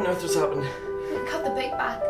on earth has happened? We cut the bait back.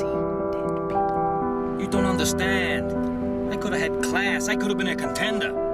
You don't understand. I could have had class. I could have been a contender.